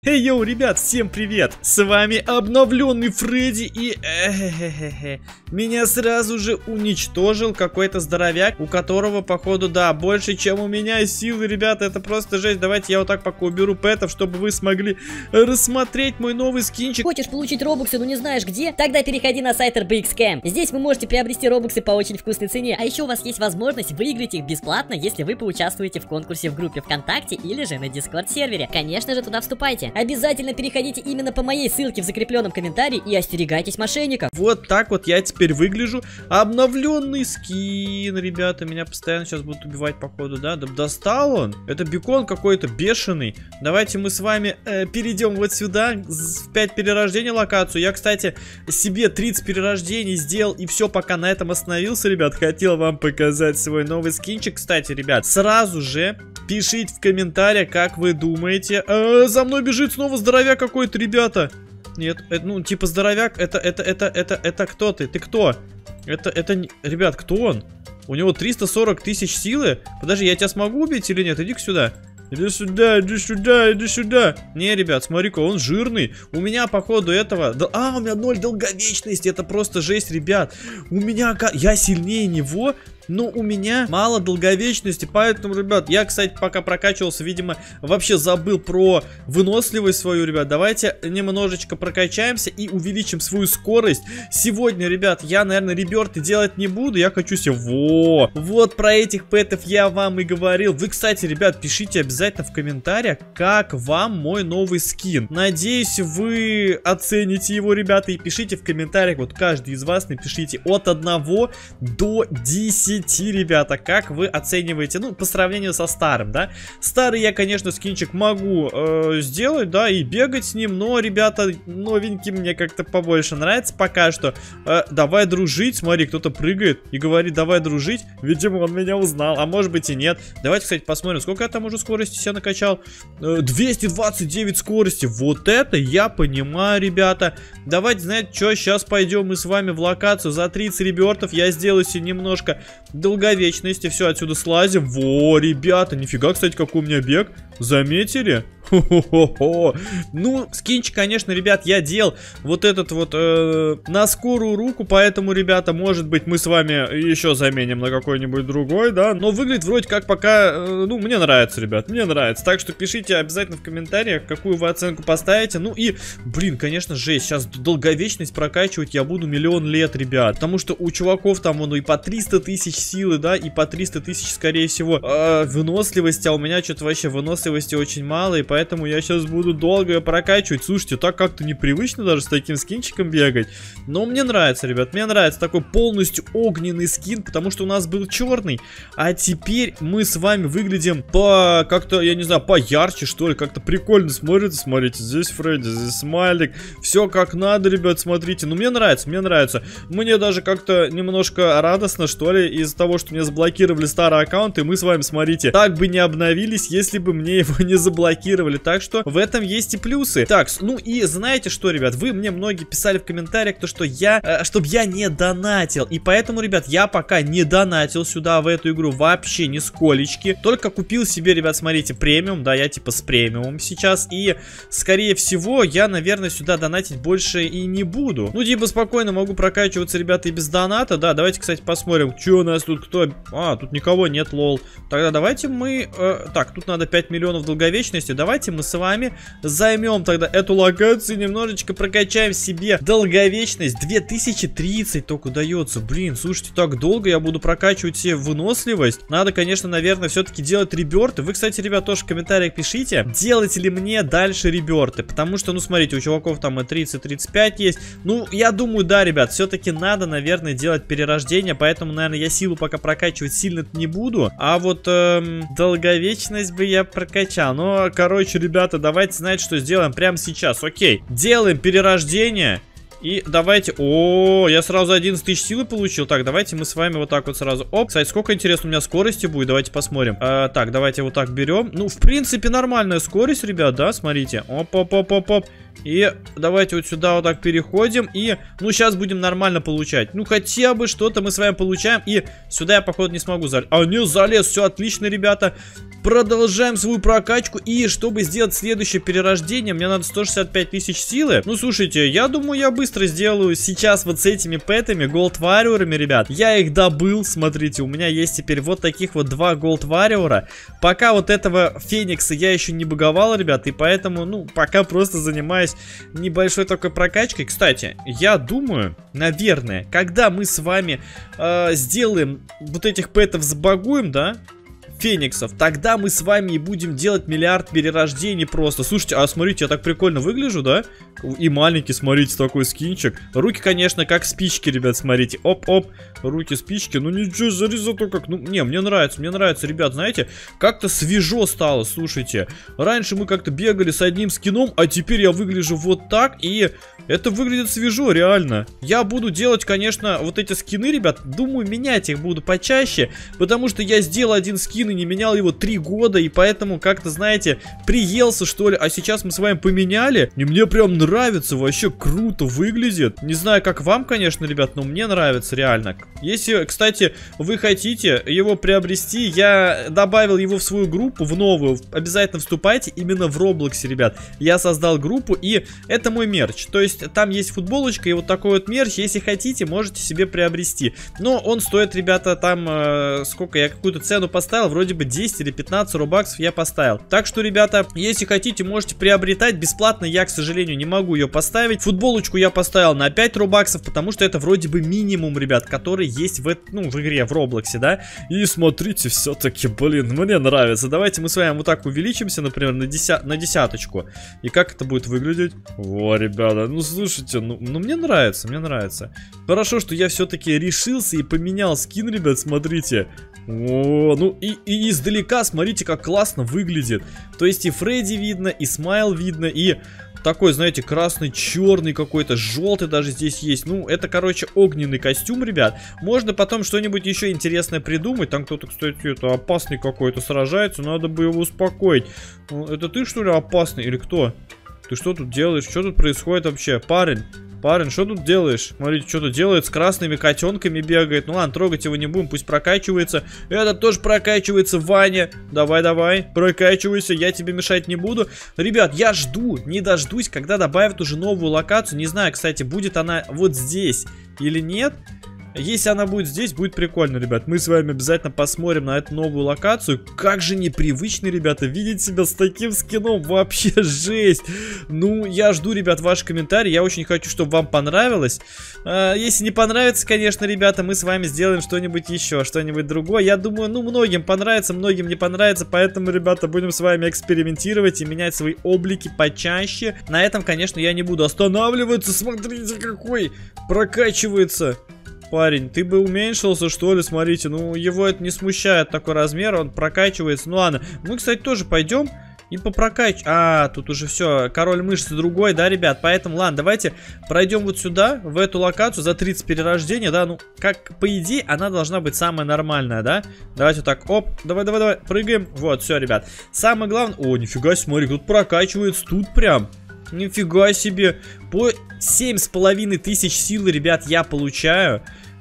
Эй, йоу, ребят, всем привет! С вами обновленный Фредди и... Меня сразу же уничтожил какой-то здоровяк, у которого, походу, да, больше, чем у меня силы, ребята, это просто жесть. Давайте я вот так пока уберу пэтов, чтобы вы смогли рассмотреть мой новый скинчик. Хочешь получить робоксы, но не знаешь где? Тогда переходи на сайт RBXCam. Здесь вы можете приобрести робоксы по очень вкусной цене, а еще у вас есть возможность выиграть их бесплатно, если вы поучаствуете в конкурсе в группе ВКонтакте или же на Discord сервере. Конечно же, туда вступайте. Обязательно переходите именно по моей ссылке в закрепленном комментарии и остерегайтесь мошенников. Вот так вот я теперь выгляжу. Обновленный скин, ребята. Меня постоянно сейчас будут убивать, походу, да? Да достал он. Это бекон какой-то бешеный. Давайте мы с вами перейдем вот сюда, в 5 перерождений локацию. Я, кстати, себе 30 перерождений сделал и все, пока на этом остановился, ребят. Хотел вам показать свой новый скинчик. Кстати, ребят, сразу же пишите в комментариях, как вы думаете. За мной бежит снова здоровяк какой-то, ребята. Нет, ну, типа здоровяк, это кто ты? Ты кто? Ребят, кто он? У него 340 тысяч силы. Подожди, я тебя смогу убить или нет? Иди-ка сюда. Иди сюда, иди сюда, иди сюда. Не, ребят, смотри-ка, он жирный. У меня, походу, этого... у меня 0 долговечности. Это просто жесть, ребят. У меня... Я сильнее него... Но у меня мало долговечности, поэтому, ребят, я, кстати, пока прокачивался, видимо, вообще забыл про выносливость свою, ребят. Давайте немножечко прокачаемся и увеличим свою скорость. Сегодня, ребят, я, наверное, реберты делать не буду, я хочу себе... Вот про этих пэтов я вам и говорил. Вы, кстати, ребят, пишите обязательно в комментариях, как вам мой новый скин. Надеюсь, вы оцените его, ребята, и пишите в комментариях, вот каждый из вас напишите от 1 до 10. Ребята, как вы оцениваете, ну, по сравнению со старым, да? Старый я, конечно, скинчик могу сделать, да, и бегать с ним, но, ребята, новенький мне как-то побольше нравится пока что. Давай дружить, смотри, кто-то прыгает и говорит, давай дружить, видимо, он меня узнал, а может быть и нет. Давайте, кстати, посмотрим, сколько я там уже скорости себе накачал. 229 скорости, вот это я понимаю, ребята. Давайте, знаете, что, сейчас пойдем мы с вами в локацию за 30 ребертов, я сделаю себе немножко долговечности, все, отсюда слазим. Во, ребята, нифига, кстати, какой у меня бег. Заметили? Хо-хо-хо. Ну, скинчик, конечно, ребят, я делал вот этот вот на скорую руку, поэтому, ребята, может быть, мы с вами еще заменим на какой-нибудь другой, да. Но выглядит вроде как пока, ну, мне нравится, ребят, мне нравится. Так что пишите обязательно в комментариях, какую вы оценку поставите. Ну и, блин, конечно, жесть, сейчас долговечность прокачивать я буду 1 000 000 лет, ребят. Потому что у чуваков там, вон, и по 300 тысяч силы, да, и по 300 тысяч, скорее всего, выносливости, а у меня что-то вообще выносливости очень мало, и поэтому я сейчас буду долго ее прокачивать. Слушайте, так как-то непривычно даже с таким скинчиком бегать. Но мне нравится, ребят, мне нравится такой полностью огненный скин, потому что у нас был черный, а теперь мы с вами выглядим по как-то, я не знаю, поярче, что ли, как-то прикольно смотрится. Смотрите, здесь Фредди, здесь смайлик, все как надо, ребят, смотрите. Ну, мне нравится, мне нравится. Мне даже как-то немножко радостно, что ли, из-за того, что мне заблокировали старый аккаунт, и мы с вами, смотрите, так бы не обновились, если бы мне его не заблокировали. Так что в этом есть и плюсы. Так, ну и знаете что, ребят, вы мне многие писали в комментариях, то что я, чтобы я не донатил. И поэтому, ребят, я пока не донатил сюда, в эту игру, вообще нисколечки. Только купил себе, ребят, смотрите, премиум, да, я типа с премиумом сейчас. И, скорее всего, я, наверное, сюда донатить больше и не буду. Ну, типа, спокойно могу прокачиваться, ребята, и без доната, да. Давайте, кстати, посмотрим, что у нас тут, кто... тут никого нет, лол. Тогда давайте мы... так, тут надо 5 миллионов долговечности. Давайте мы с вами займем тогда эту локацию, немножечко прокачаем себе долговечность. 2030 только дается. Блин, слушайте, так долго я буду прокачивать себе выносливость. Надо, конечно, наверное, все-таки делать реберты. Вы, кстати, ребят, тоже в комментариях пишите, делать ли мне дальше реберты. Потому что, ну, смотрите, у чуваков там и 30-35 есть. Ну, я думаю, да, ребят, все-таки надо, наверное, делать перерождение. Поэтому, наверное, я силу пока прокачивать сильно не буду. А вот долговечность бы я прокачал. Но, короче, ребята, давайте, знаете, что сделаем прямо сейчас. Окей, делаем перерождение. И давайте... О, я сразу 11 тысяч силы получил. Так, давайте мы с вами вот так вот сразу... Оп, кстати, сколько, интересно, у меня скорости будет? Давайте посмотрим. Так, давайте вот так берем. Ну, в принципе, нормальная скорость, ребят, да, смотрите. Оп-оп-оп-оп-оп. И давайте вот сюда вот так переходим. И, ну, сейчас будем нормально получать. Ну, хотя бы что-то мы с вами получаем. И сюда я, походу, не смогу залезть. А, не, залез. Все отлично, ребята. Продолжаем свою прокачку. И чтобы сделать следующее перерождение, мне надо 165 тысяч силы. Ну, слушайте, я думаю, я быстро сделаю сейчас вот с этими пэтами, Gold Warrior'ами, ребят. Я их добыл. Смотрите, у меня есть теперь вот таких вот 2 Gold Warrior'а. Пока вот этого Феникса я еще не боговал, ребят. И поэтому, ну, пока просто занимаюсь небольшой такой прокачкой. Кстати, я думаю, наверное, когда мы с вами сделаем вот этих пэтов, забагуем, да, фениксов, тогда мы с вами и будем делать миллиард перерождений просто. Слушайте, а смотрите, я так прикольно выгляжу, да? И маленький, смотрите, такой скинчик. Руки, конечно, как спички, ребят, смотрите. Оп-оп, руки спички. Ну ничего, зарезато как. Ну, не, мне нравится, ребят, знаете, как-то свежо стало, слушайте. Раньше мы как-то бегали с одним скином, а теперь я выгляжу вот так, и это выглядит свежо, реально. Я буду делать, конечно, вот эти скины, ребят, думаю, менять их буду почаще, потому что я сделал один скин и не менял его 3 года, и поэтому как-то, знаете, приелся, что ли. А сейчас мы с вами поменяли, и мне прям нравится, вообще круто выглядит. Не знаю, как вам, конечно, ребят, но мне нравится реально. Если, кстати, вы хотите его приобрести, я добавил его в свою группу, в новую. Обязательно вступайте именно в Роблоксе, ребят. Я создал группу, и это мой мерч. То есть там есть футболочка и вот такой вот мерч. Если хотите, можете себе приобрести. Но он стоит, ребята, там, сколько, я какую-то цену поставил, вроде бы 10 или 15 робаксов я поставил. Так что, ребята, если хотите, можете приобретать. Бесплатно я, к сожалению, не могу ее поставить. Футболочку я поставил на 5 робаксов, потому что это вроде бы минимум, ребят, который есть в игре, в Роблоксе, да. И смотрите, все-таки, блин, мне нравится. Давайте мы с вами вот так увеличимся, например, на десяточку. И как это будет выглядеть? О, ребята, ну слушайте, ну мне нравится, мне нравится. Хорошо, что я все-таки решился и поменял скин, ребят, смотрите. О, ну и издалека, смотрите, как классно выглядит. То есть и Фредди видно, и Смайл видно, и такой, знаете, красный-черный какой-то, желтый даже здесь есть. Ну, это, короче, огненный костюм, ребят. Можно потом что-нибудь еще интересное придумать. Там кто-то, кстати, это опасный какой-то сражается, надо бы его успокоить. Это ты, что ли, опасный или кто? Ты что тут делаешь? Что тут происходит вообще? Парень, что тут делаешь? Смотрите, что тут делает, с красными котенками бегает. Ну ладно, трогать его не будем, пусть прокачивается. Этот тоже прокачивается, Ваня. Давай, прокачивайся, я тебе мешать не буду. Ребят, я жду, не дождусь, когда добавят уже новую локацию. Не знаю, кстати, будет она вот здесь или нет. Если она будет здесь, будет прикольно, ребят. Мы с вами обязательно посмотрим на эту новую локацию. Как же непривычно, ребята, видеть себя с таким скином. Вообще жесть. Ну, я жду, ребят, ваши комментарии. Я очень хочу, чтобы вам понравилось. Если не понравится, конечно, ребята, мы с вами сделаем что-нибудь еще, что-нибудь другое. Я думаю, ну, многим понравится, многим не понравится. Поэтому, ребята, будем с вами экспериментировать и менять свои облики почаще. На этом, конечно, я не буду останавливаться. Смотрите, какой прокачивается. Парень, ты бы уменьшился, что ли? Смотрите, ну его это не смущает, такой размер, он прокачивается. Ну ладно, мы, кстати, тоже пойдем и попрокачиваем. А, тут уже все, король мышцы другой, да, ребят? Поэтому, ладно, давайте пройдем вот сюда, в эту локацию за 30 перерождений, да? Ну, как, по идее, она должна быть самая нормальная, да? Давайте вот так, оп, давай, прыгаем. Вот, все, ребят. Самое главное... О, нифига себе, смотри, тут прокачивается, тут прям... Нифига себе. По 7500 силы, ребят, я получаю.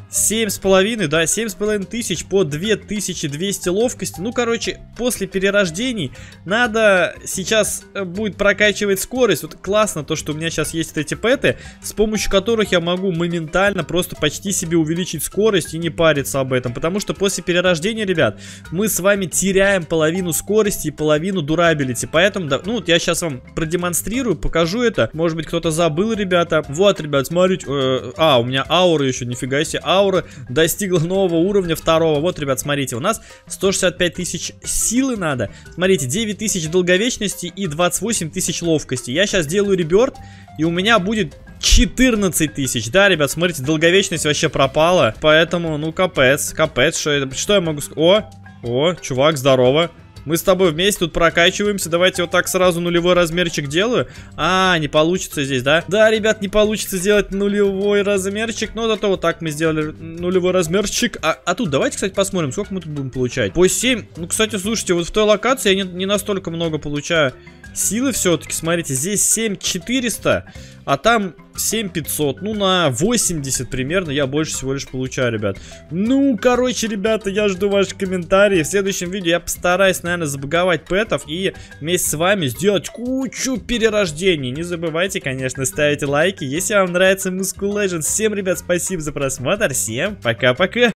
7,5, да, 7,5 тысяч по 2200 ловкости. Ну, короче, после перерождений надо сейчас будет прокачивать скорость. Вот классно то, что у меня сейчас есть эти пэты, с помощью которых я могу моментально просто почти себе увеличить скорость и не париться об этом. Потому что после перерождения, ребят, мы с вами теряем половину скорости и половину дурабилити. Поэтому, да, ну, вот я сейчас вам продемонстрирую, покажу это. Может быть, кто-то забыл, ребята. Вот, ребят, смотрите. У меня аура еще, нифига себе, аура достигла нового уровня, второго. Вот, ребят, смотрите, у нас 165 тысяч силы надо. Смотрите, 9 тысяч долговечности и 28 тысяч ловкости. Я сейчас делаю реберт, и у меня будет 14 тысяч. Да, ребят, смотрите, долговечность вообще пропала. Поэтому, ну, капец, что я могу сказать? О, чувак, здорово. Мы с тобой вместе тут прокачиваемся. Давайте вот так сразу нулевой размерчик делаю. А, не получится здесь, да? Да, ребят, не получится сделать нулевой размерчик. Но зато вот так мы сделали нулевой размерчик. А тут давайте, кстати, посмотрим, сколько мы тут будем получать. По 7. Ну, кстати, слушайте, вот в той локации я не настолько много получаю. силы все-таки, смотрите, здесь 7400, а там 7500, ну на 80 примерно я больше всего лишь получаю, ребят. Ну, короче, ребята, я жду ваши комментарии. В следующем видео я постараюсь, наверное, забаговать пэтов и вместе с вами сделать кучу перерождений. Не забывайте, конечно, ставить лайки, если вам нравится Muscle Legends. Всем, ребят, спасибо за просмотр, всем пока-пока.